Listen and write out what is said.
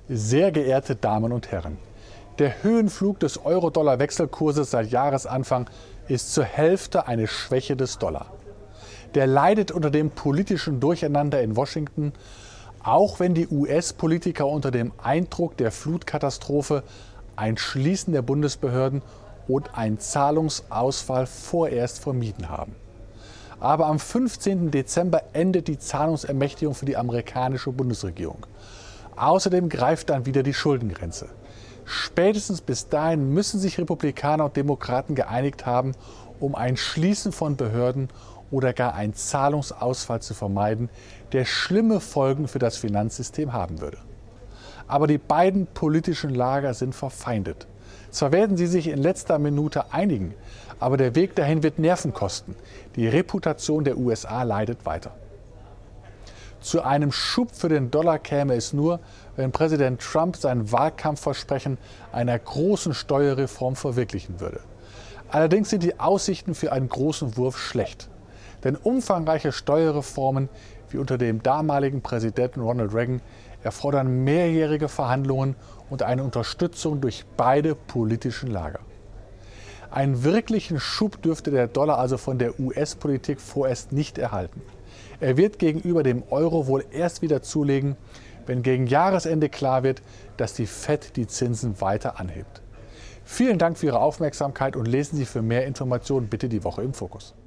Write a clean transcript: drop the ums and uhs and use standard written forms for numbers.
Sehr geehrte Damen und Herren, der Höhenflug des Euro-Dollar-Wechselkurses seit Jahresanfang ist zur Hälfte eine Schwäche des Dollar. Der leidet unter dem politischen Durcheinander in Washington, auch wenn die US-Politiker unter dem Eindruck der Flutkatastrophe ein Schließen der Bundesbehörden und einen Zahlungsausfall vorerst vermieden haben. Aber am 15. Dezember endet die Zahlungsermächtigung für die amerikanische Bundesregierung. Außerdem greift dann wieder die Schuldengrenze. Spätestens bis dahin müssen sich Republikaner und Demokraten geeinigt haben, um ein Schließen von Behörden oder gar einen Zahlungsausfall zu vermeiden, der schlimme Folgen für das Finanzsystem haben würde. Aber die beiden politischen Lager sind verfeindet. Zwar werden sie sich in letzter Minute einigen, aber der Weg dahin wird Nerven kosten. Die Reputation der USA leidet weiter. Zu einem Schub für den Dollar käme es nur, wenn Präsident Trump sein Wahlkampfversprechen einer großen Steuerreform verwirklichen würde. Allerdings sind die Aussichten für einen großen Wurf schlecht. Denn umfangreiche Steuerreformen, wie unter dem damaligen Präsidenten Ronald Reagan, erfordern mehrjährige Verhandlungen und eine Unterstützung durch beide politischen Lager. Einen wirklichen Schub dürfte der Dollar also von der US-Politik vorerst nicht erhalten. Er wird gegenüber dem Euro wohl erst wieder zulegen, wenn gegen Jahresende klar wird, dass die FED die Zinsen weiter anhebt. Vielen Dank für Ihre Aufmerksamkeit und lesen Sie für mehr Informationen bitte die Woche im Fokus.